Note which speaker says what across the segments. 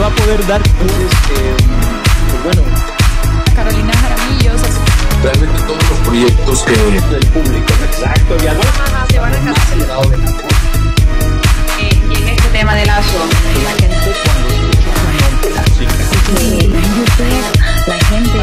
Speaker 1: va a poder dar pues bueno,
Speaker 2: Carolina Jaramillo,
Speaker 3: realmente todos los proyectos que
Speaker 1: del público, exacto, ya no
Speaker 2: se van a
Speaker 1: acelerado de la
Speaker 2: y en este tema de Lazo,
Speaker 1: la gente cuando escucha una música
Speaker 4: en YouTube, la gente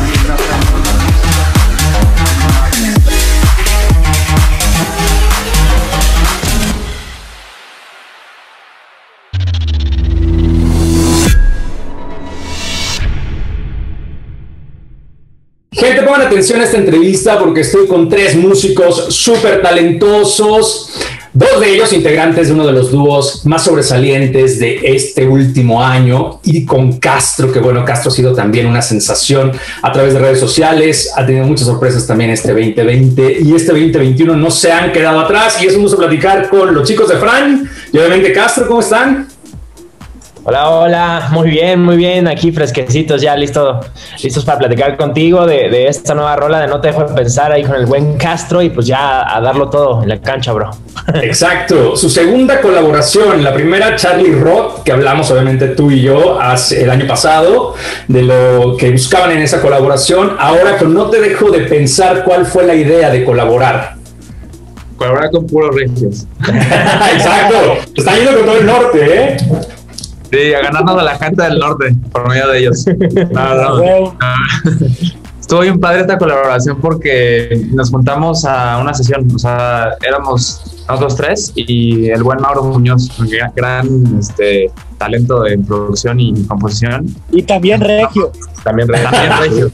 Speaker 5: Gente, pongan atención a esta entrevista porque estoy con tres músicos súper talentosos, dos de ellos integrantes de uno de los dúos más sobresalientes de este último año, y con Castro, que bueno, Castro ha sido también una sensación a través de redes sociales, ha tenido muchas sorpresas también este 2020 y este 2021 no se han quedado atrás, y es un gusto platicar con los chicos de Fran y obviamente Castro. ¿Cómo están?
Speaker 6: Hola, hola, muy bien, aquí fresquecitos ya, listos para platicar contigo de esta nueva rola de No te dejo de pensar ahí con el buen Castro, y pues ya a darlo todo en la cancha, bro.
Speaker 5: Exacto, su segunda colaboración, la primera Charlie Roth, que hablamos obviamente tú y yo el año pasado, de lo que buscaban en esa colaboración. Ahora con No te dejo de pensar, ¿cuál fue la idea de colaborar?
Speaker 7: Colaborar con puros regios.
Speaker 5: Exacto, están yendo con todo el norte, ¿eh?
Speaker 7: Sí, a ganarnos a la gente del norte, por medio de ellos. No. Estuvo bien padre esta colaboración porque nos juntamos a una sesión, o sea, éramos nosotros tres y el buen Mauro Muñoz, gran talento en producción y composición.
Speaker 8: Y también regio.
Speaker 7: También regio.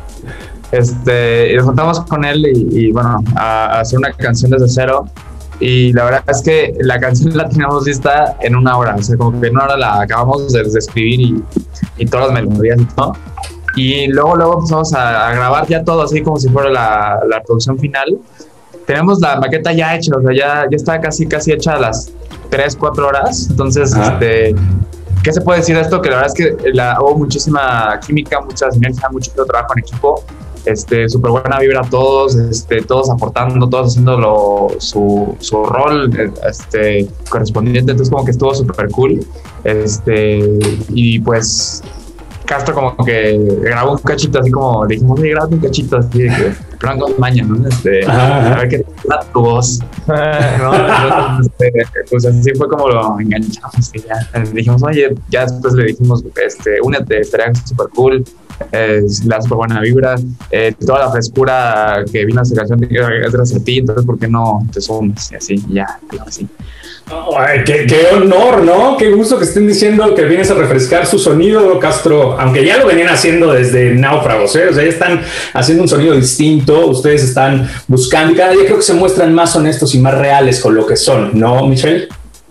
Speaker 7: Y nos juntamos con él y bueno, a hacer una canción desde cero. Y la verdad es que la canción la teníamos lista en una hora, o sea, como que en una hora la acabamos de escribir y todas las melodías y todo. Y luego empezamos a grabar ya todo así como si fuera la producción final. Tenemos la maqueta ya hecha, o sea, ya está casi hecha a las 3-4 horas. Entonces, ¿qué se puede decir de esto? Que la verdad es que hubo muchísima química, mucha sinergia, mucho trabajo en equipo. Súper buena vibra todos, todos aportando, todos haciendo su rol correspondiente, entonces como que estuvo súper cool. Y pues Castro como que grabó un cachito así como, le dijimos, oye, grabate un cachito así de que plan con maña, ¿no? A ver qué tal tu voz. Pues así fue como lo enganchamos y ya dijimos, oye, ya después le dijimos, únete, estaría súper cool. La super buena vibra, toda la frescura que vino a esta canción es gracias a ti, entonces ¿por qué no te sumas? Y así, ya, claro, sí.
Speaker 5: Ay, qué honor, ¿no? Qué gusto que estén diciendo que vienes a refrescar su sonido, Castro, aunque ya lo venían haciendo desde Náufragos, ¿eh? O sea, ya están haciendo un sonido distinto, ustedes están buscando y cada día creo que se muestran más honestos y más reales con lo que son, ¿no, Michelle?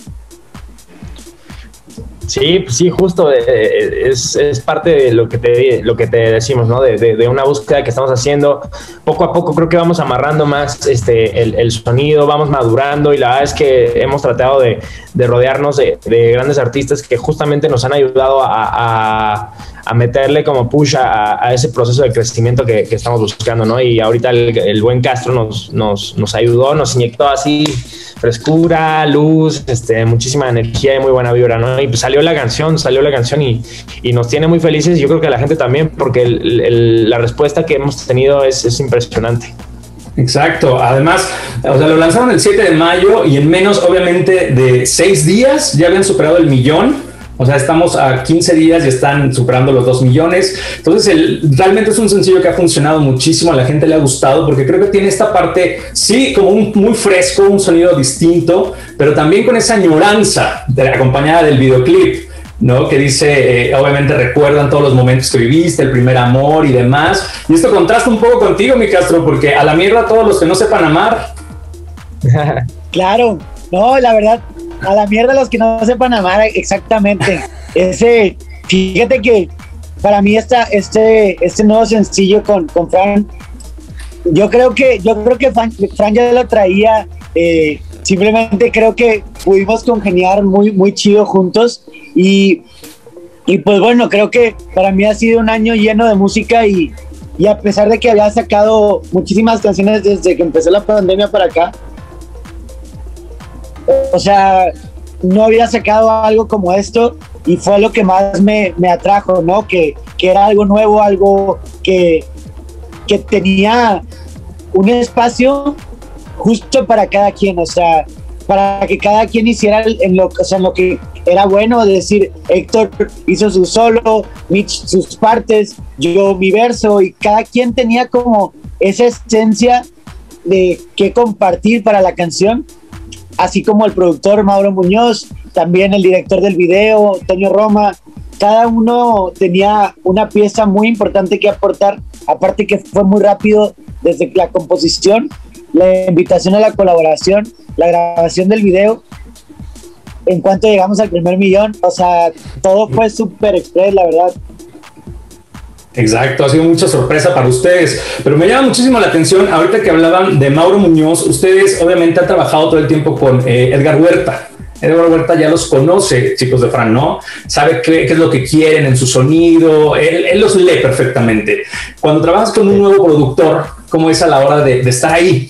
Speaker 6: Sí, justo, es parte de lo que te decimos, ¿no? De una búsqueda que estamos haciendo. Poco a poco creo que vamos amarrando más el sonido, vamos madurando, y la verdad es que hemos tratado de rodearnos de grandes artistas que justamente nos han ayudado a meterle como push a ese proceso de crecimiento que estamos buscando, ¿no? Y ahorita el buen Castro nos ayudó, nos inyectó así frescura, luz, muchísima energía y muy buena vibra, ¿no? Y pues salió la canción y nos tiene muy felices. Yo creo que a la gente también, porque la respuesta que hemos tenido es impresionante.
Speaker 5: Exacto, además, o sea, lo lanzaron el 7 de mayo y en menos, obviamente, de 6 días ya habían superado el 1,000,000. O sea, estamos a 15 días y están superando los 2 millones. Entonces, realmente es un sencillo que ha funcionado muchísimo, a la gente le ha gustado, porque creo que tiene esta parte, sí, como muy fresco, un sonido distinto, pero también con esa añoranza acompañada del videoclip, ¿no? Que dice, obviamente recuerdan todos los momentos que viviste, el primer amor y demás. Y esto contrasta un poco contigo, mi Castro, porque a la mierda todos los que no sepan amar.
Speaker 8: Claro, no, la verdad, a la mierda los que no sepan amar, exactamente. Fíjate que para mí este nuevo sencillo con Fran, yo creo que Fran ya lo traía, simplemente creo que pudimos congeniar muy chido juntos y pues bueno, creo que para mí ha sido un año lleno de música y a pesar de que había sacado muchísimas canciones desde que empezó la pandemia para acá, o sea, no había sacado algo como esto y fue lo que más me atrajo, ¿no? Que era algo nuevo, algo que tenía un espacio justo para cada quien, o sea, para que cada quien hiciera en lo que era bueno, es decir, Héctor hizo su solo, Mitch sus partes, yo mi verso, y cada quien tenía como esa esencia de qué compartir para la canción, así como el productor Mauro Muñoz, también el director del video, Toño Roma. Cada uno tenía una pieza muy importante que aportar, aparte que fue muy rápido desde la composición, la invitación a la colaboración, la grabación del video. En cuanto llegamos al primer millón, o sea, todo fue súper express, la verdad.
Speaker 5: Exacto, ha sido mucha sorpresa para ustedes, pero me llama muchísimo la atención, ahorita que hablaban de Mauro Muñoz, ustedes obviamente han trabajado todo el tiempo con Edgar Huerta. Edgar Huerta ya los conoce, chicos de Fran, ¿no? Sabe qué es lo que quieren en su sonido, él los lee perfectamente. Cuando trabajas con un nuevo productor, ¿cómo es a la hora de estar ahí?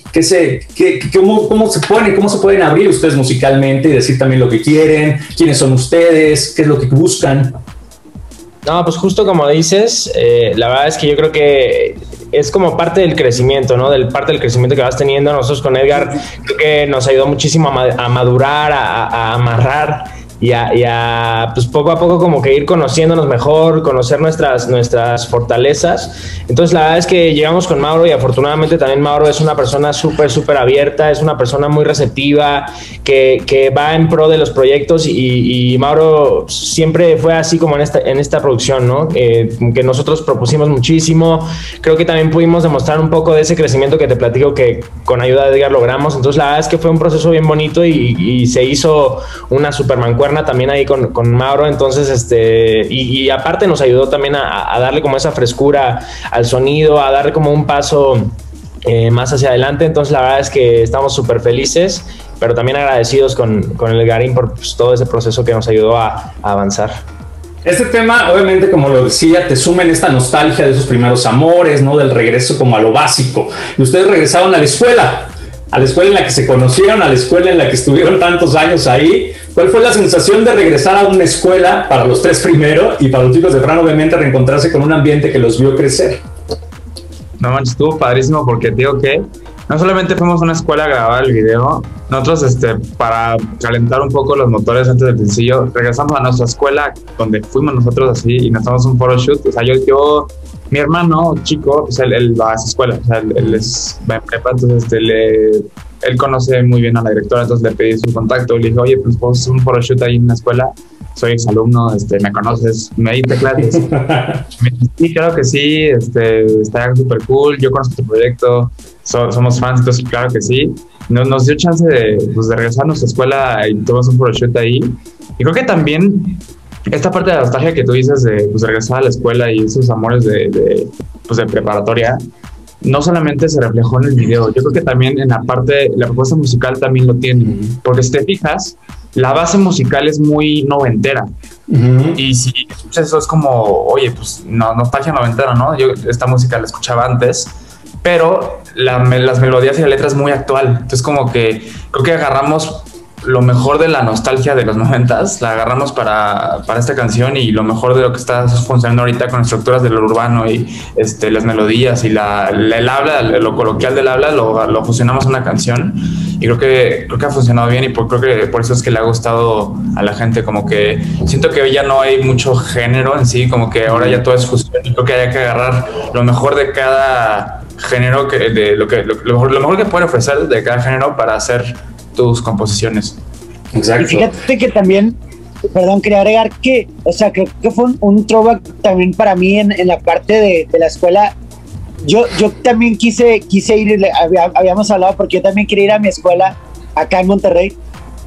Speaker 5: ¿Cómo se pueden abrir ustedes musicalmente y decir también lo que quieren? ¿Quiénes son ustedes? ¿Qué es lo que buscan?
Speaker 6: No, pues justo como dices, la verdad es que yo creo que es como parte del crecimiento, ¿no? Parte del crecimiento que vas teniendo. Nosotros con Edgar creo que nos ayudó muchísimo a madurar, a amarrar y a pues poco a poco como que ir conociéndonos mejor, conocer nuestras fortalezas. Entonces la verdad es que llegamos con Mauro y afortunadamente también Mauro es una persona súper abierta, es una persona muy receptiva, que va en pro de los proyectos y Mauro siempre fue así como en esta producción, ¿no? Que nosotros propusimos muchísimo. Creo que también pudimos demostrar un poco de ese crecimiento que te platico que con ayuda de Edgar logramos. Entonces la verdad es que fue un proceso bien bonito y se hizo una super mancuerna también ahí con Mauro. Entonces y aparte nos ayudó también a darle como esa frescura al sonido, a darle como un paso más hacia adelante. Entonces la verdad es que estamos súper felices, pero también agradecidos con el Garín por pues, todo ese proceso que nos ayudó a avanzar.
Speaker 5: Este tema, obviamente, como lo decía, te suma en esta nostalgia de esos primeros amores, ¿no? Del regreso como a lo básico. Y ustedes regresaron a la escuela en la que se conocieron, a la escuela en la que estuvieron tantos años ahí. ¿Cuál fue la sensación de regresar a una escuela para los tres primero y para los chicos de Fran, obviamente, reencontrarse con un ambiente que los vio crecer?
Speaker 7: No manches, estuvo padrísimo porque digo que no solamente fuimos a una escuela a grabar el video, nosotros para calentar un poco los motores antes del sencillo, regresamos a nuestra escuela donde fuimos nosotros así y nos tomamos un photoshoot. O sea, yo mi hermano chico, pues él va a esa escuela, o sea, él va en prepa, entonces él conoce muy bien a la directora, entonces le pedí su contacto, le dije, oye, pues puedo hacer un photoshoot ahí en la escuela, soy exalumno, me conoces, me diste clases. Me dice, sí, claro que sí, está súper cool, yo conozco tu proyecto, somos fans, entonces claro que sí. Nos dio chance de regresar a nuestra escuela y tomamos un photoshoot ahí. Y creo que también esta parte de la nostalgia que tú dices de regresar a la escuela y esos amores de preparatoria, no solamente se reflejó en el video, yo creo que también en la propuesta musical también lo tiene, porque si te fijas, la base musical es muy noventera. Y si escuchas eso es como, oye, pues nostalgia noventera, ¿no? Yo esta música la escuchaba antes, pero las melodías y la letra es muy actual. Entonces como que creo que agarramos lo mejor de la nostalgia de los 90s, la agarramos para esta canción, y lo mejor de lo que está funcionando ahorita con estructuras del urbano y las melodías y el habla, lo coloquial del habla, lo fusionamos en una canción, y creo que ha funcionado bien, y creo que por eso es que le ha gustado a la gente. Como que siento que hoy ya no hay mucho género en sí, como que ahora ya todo es fusión, y creo que hay que agarrar lo mejor de cada género, lo mejor que puede ofrecer de cada género para hacer tus composiciones.
Speaker 5: Exacto.
Speaker 8: Y fíjate que también, quería agregar que, o sea, creo que fue un throwback también para mí en la parte de la escuela. Yo también quise ir, habíamos hablado, porque yo también quería ir a mi escuela acá en Monterrey,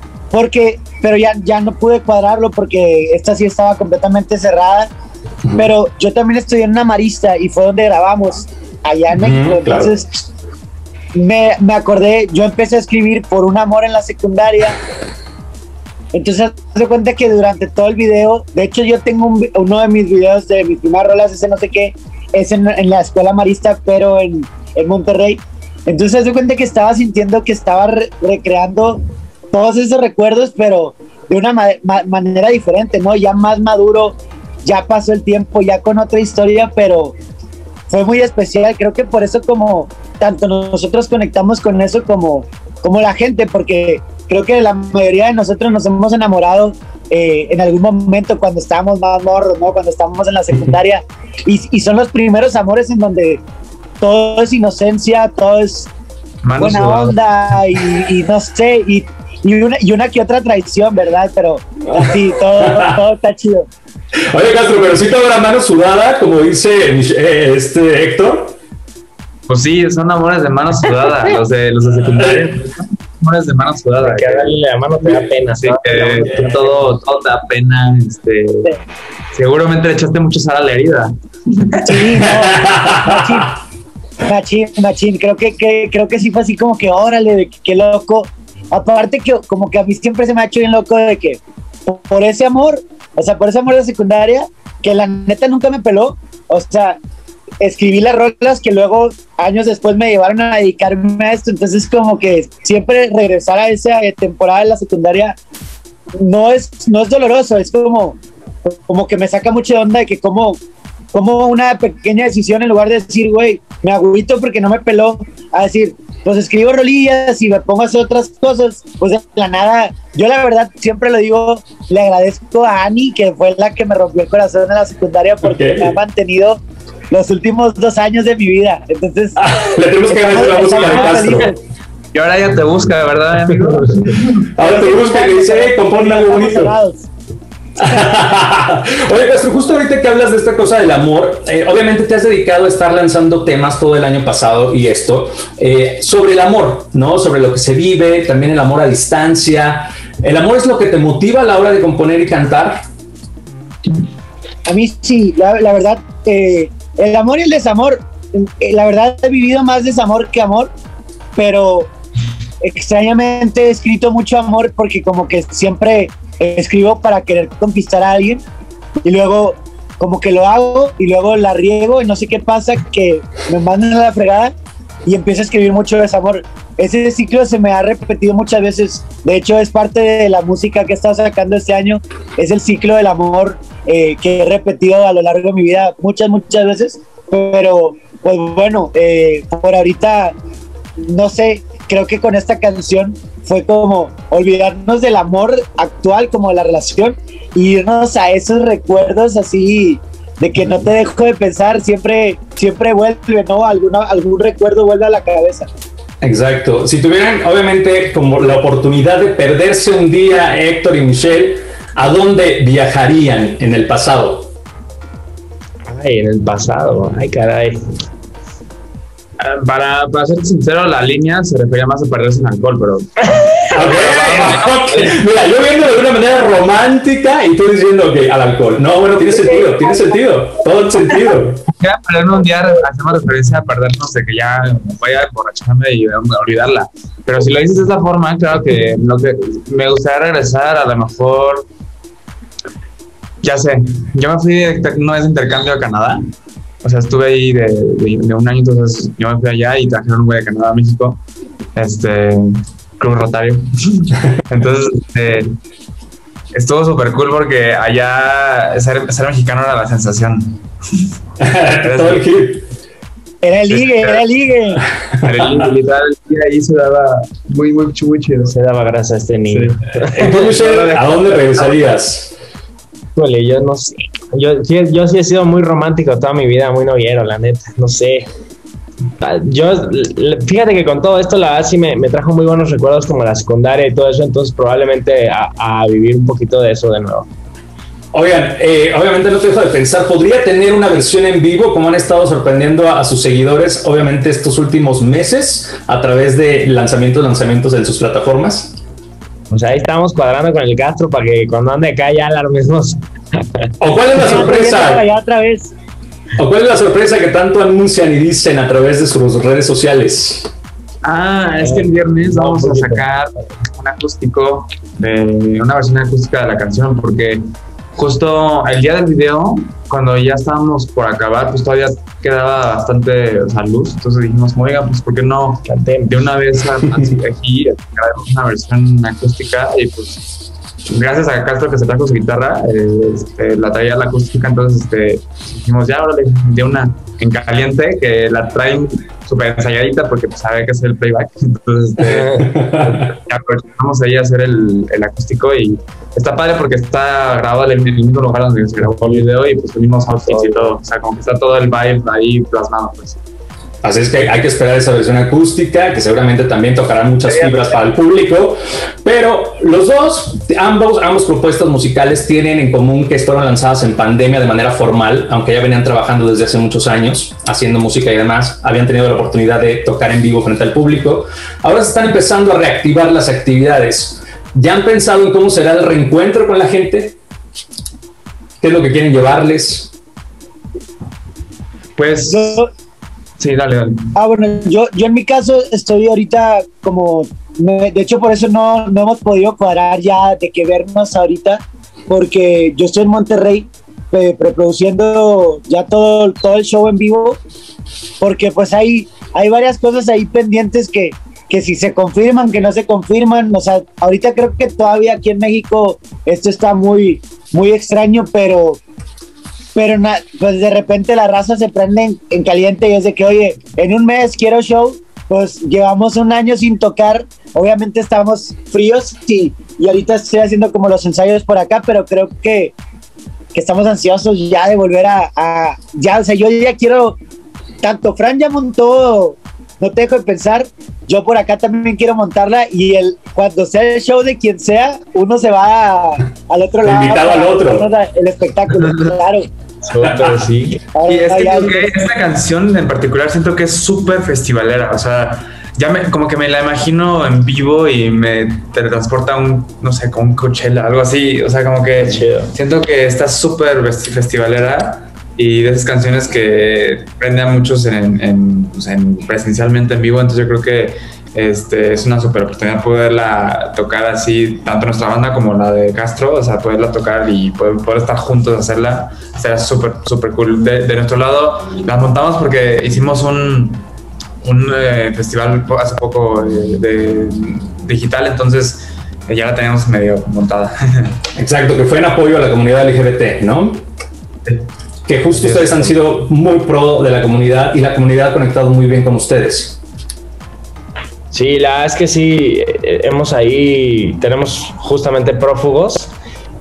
Speaker 8: pero ya no pude cuadrarlo porque esta sí estaba completamente cerrada. Pero yo también estudié en una marista y fue donde grabamos allá en México. Entonces, claro, me acordé, yo empecé a escribir por un amor en la secundaria. Entonces, se cuenta que durante todo el video, de hecho, yo tengo uno de mis videos de mis primeras rolas, ese no sé qué, es en la escuela marista, pero en Monterrey. Entonces, se cuenta que estaba sintiendo que estaba recreando todos esos recuerdos, pero de una manera diferente, ¿no? Ya más maduro, ya pasó el tiempo, ya con otra historia, pero fue muy especial. Creo que por eso como tanto nosotros conectamos con eso como la gente, porque creo que la mayoría de nosotros nos hemos enamorado en algún momento cuando estábamos más morros, ¿no? Cuando estábamos en la secundaria, y son los primeros amores en donde todo es inocencia, todo es buena onda y no sé, y una que otra traición, ¿verdad? Pero sí, todo está chido.
Speaker 5: Oye, Castro, pero sí te habrá mano sudada, como dice Héctor.
Speaker 7: Pues sí, son amores de mano sudada, los de secundaria. Amores de mano sudada.
Speaker 6: Que darle la mano te da pena.
Speaker 7: Sí, que todo te da pena. Seguramente le echaste mucho sal a la herida.
Speaker 8: Sí, no, machín. Creo que sí fue así como que órale, de qué loco. Aparte que como que a mí siempre se me ha hecho bien loco de que por ese amor de secundaria, que la neta nunca me peló, o sea, escribí las rolas que luego años después me llevaron a dedicarme a esto, entonces como que siempre regresar a esa temporada de la secundaria no es doloroso, es como que me saca mucho de onda de que como una pequeña decisión, en lugar de decir, güey, me agüito porque no me peló, a decir, pues escribo rolillas y me pongo a hacer otras cosas, pues de la nada, yo la verdad siempre lo digo, le agradezco a Ani, que fue la que me rompió el corazón en la secundaria, porque me ha mantenido los últimos 2 años de mi vida, entonces...
Speaker 5: le tenemos que agradecer la música de Castro.
Speaker 7: Y ahora ya te busca, ¿verdad, amigo?
Speaker 5: Ahora te busca y dice, compone algo bonito. Oye, Castro, justo ahorita que hablas de esta cosa del amor, obviamente te has dedicado a estar lanzando temas todo el año pasado y esto, sobre el amor, ¿no? Sobre lo que se vive, también el amor a distancia. ¿El amor es lo que te motiva a la hora de componer y cantar?
Speaker 8: A mí sí, la verdad, el amor y el desamor, la verdad he vivido más desamor que amor, pero extrañamente he escrito mucho amor porque como que siempre escribo para querer conquistar a alguien y luego como que lo hago y luego la riego y no sé qué pasa, que me mandan a la fregada y empiezo a escribir mucho desamor. Ese ciclo se me ha repetido muchas veces, de hecho es parte de la música que he estado sacando este año, es el ciclo del amor que he repetido a lo largo de mi vida muchas veces, pero pues bueno, por ahorita no sé, creo que con esta canción fue como olvidarnos del amor actual, como de la relación, e irnos a esos recuerdos así de que no te dejo de pensar, siempre vuelve, ¿no? Algún recuerdo vuelve a la cabeza.
Speaker 5: Exacto. Si tuvieran, obviamente, como la oportunidad de perderse un día, Héctor y Michelle, ¿a dónde viajarían en el pasado?
Speaker 6: Ay, en el pasado, ay caray.
Speaker 7: Para ser sincero, la línea se refería más a perderse en alcohol, pero...
Speaker 5: Okay. Mira, yo viendo de una manera romántica y tú diciendo que al alcohol. No, bueno, tiene sentido, todo el sentido.
Speaker 7: Ya, perderme un día hacemos referencia a perdernos de que ya voy a emborracharme y olvidarla. Pero si lo dices de esa forma, claro que me gustaría regresar a lo mejor... Ya sé, yo me fui una vez de intercambio a Canadá. O sea, estuve ahí de un año, entonces yo me fui allá y trajeron un güey de Canadá a México, Club Rotario. Entonces, estuvo súper cool porque allá ser mexicano era la sensación.
Speaker 5: Todo el clip.
Speaker 8: Era el ligue.
Speaker 7: Literal, ahí se daba muy chido.
Speaker 6: Se daba grasa a este niño.
Speaker 5: Sí. Entonces, ¿a dónde regresarías?
Speaker 6: Híjole, yo no sé. Yo sí he sido muy romántico toda mi vida, muy noviero, la neta. No sé. Fíjate que con todo esto, la verdad sí me trajo muy buenos recuerdos como la secundaria y todo eso, entonces probablemente a vivir un poquito de eso de nuevo.
Speaker 5: Oigan, obviamente no te dejo de pensar, ¿podría tener una versión en vivo como han estado sorprendiendo a sus seguidores, obviamente estos últimos meses, a través de lanzamientos en sus plataformas?
Speaker 6: O sea, ahí estamos cuadrando con el Castro para que cuando ande acá ya alarmemos.
Speaker 5: ¿O cuál es la sorpresa?
Speaker 8: Ya otra vez.
Speaker 5: ¿O cuál es la sorpresa que tanto anuncian y dicen a través de sus redes sociales?
Speaker 7: Es que el viernes vamos a sacar un acústico, una versión acústica de la canción, porque justo el día del video, cuando ya estábamos por acabar, pues todavía quedaba bastante luz, entonces dijimos, oiga, pues ¿por qué no de una vez aquí grabamos una versión acústica? Y pues gracias a Castro que se trajo su guitarra, la traía la acústica, entonces dijimos, ya, ahora de una en caliente, que la traen súper ensayadita porque pues, sabe que es el playback, entonces ya aprovechamos ahí a hacer el acústico y está padre porque está grabado en el mismo lugar donde se grabó el video y pues unimos outfits y todo, o sea, como que está todo el vibe ahí plasmado, pues.
Speaker 5: Así es que hay que esperar esa versión acústica, que seguramente también tocará muchas fibras para el público, pero los dos, ambos propuestas musicales tienen en común que fueron lanzadas en pandemia de manera formal, aunque ya venían trabajando desde hace muchos años, haciendo música y demás, habían tenido la oportunidad de tocar en vivo frente al público. Ahora se están empezando a reactivar las actividades. ¿Ya han pensado en cómo será el reencuentro con la gente? ¿Qué es lo que quieren llevarles?
Speaker 7: Pues... Sí, dale.
Speaker 8: Bueno, yo en mi caso estoy ahorita de hecho por eso no hemos podido cuadrar ya de que vernos ahorita, porque yo estoy en Monterrey preproduciendo ya todo el show en vivo, porque pues hay varias cosas ahí pendientes que si se confirman, que no se confirman, o sea, ahorita creo que todavía aquí en México esto está muy, muy extraño, pero pues de repente la raza se prende en caliente y es de que, oye, en un mes quiero show, pues llevamos un año sin tocar, obviamente estamos fríos y ahorita estoy haciendo como los ensayos por acá, pero creo que estamos ansiosos ya de volver ya, o sea, yo ya quiero, tanto Fran ya montó No Te Dejo de Pensar, yo por acá también quiero montarla y cuando sea el show de quien sea, uno se va al otro lado.
Speaker 5: Invitado al otro.
Speaker 8: El espectáculo, claro.
Speaker 6: Sí.
Speaker 7: Y es que esta canción en particular siento que es súper festivalera, o sea, como que me la imagino en vivo y me teletransporta a no sé, como un Coachella, algo así, o sea, como que siento que está súper festivalera y de esas canciones que prenden a muchos presencialmente en vivo, entonces yo creo que es una súper oportunidad poderla tocar así, tanto nuestra banda como la de Castro, o sea, poderla tocar y poder estar juntos a hacerla, será súper, súper cool. De nuestro lado, la montamos porque hicimos un festival hace poco de digital, entonces ya la teníamos medio montada.
Speaker 5: Exacto, que fue en apoyo a la comunidad LGBT, ¿no?
Speaker 7: Sí.
Speaker 5: Que justo ustedes han sido muy pro de la comunidad y la comunidad ha conectado muy bien con ustedes.
Speaker 6: Sí, la verdad es que sí, tenemos justamente Prófugos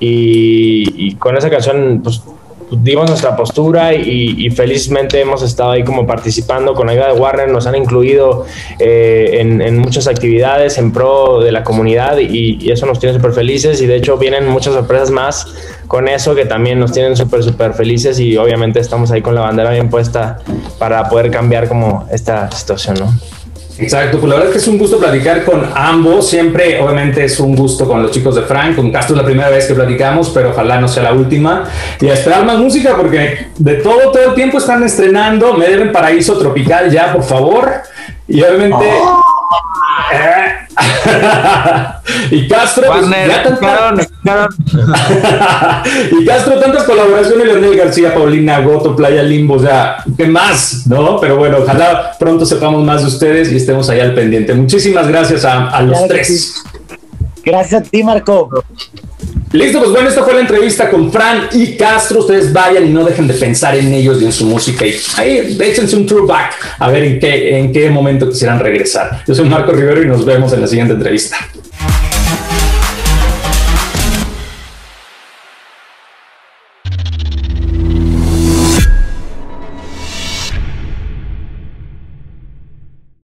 Speaker 6: y con esa canción pues dimos nuestra postura y felizmente hemos estado ahí como participando con la ayuda de Warner, nos han incluido en muchas actividades en pro de la comunidad y eso nos tiene súper felices y de hecho vienen muchas sorpresas más con eso que también nos tienen súper, súper felices y obviamente estamos ahí con la bandera bien puesta para poder cambiar como esta situación, ¿no?
Speaker 5: Exacto, pues la verdad es que es un gusto platicar con ambos, siempre obviamente es un gusto con los chicos de Frank, con Castro es la primera vez que platicamos, pero ojalá no sea la última, y a esperar más música porque de todo el tiempo están estrenando, me deben Paraíso Tropical ya, por favor, y obviamente... y Castro pues, y Castro tantas colaboraciones, Leonel García, Paulina Goto, Playa Limbo, o sea, ¿qué más? ¿No? Pero bueno, ojalá pronto sepamos más de ustedes y estemos ahí al pendiente. Muchísimas gracias a los tres.
Speaker 8: Gracias a ti, Marco.
Speaker 5: Listo, pues bueno, esta fue la entrevista con Fran y Castro. Ustedes vayan y no dejen de pensar en ellos y en su música y ahí échense un throwback a ver en qué momento quisieran regresar. Yo soy Marco Rivero y nos vemos en la siguiente entrevista.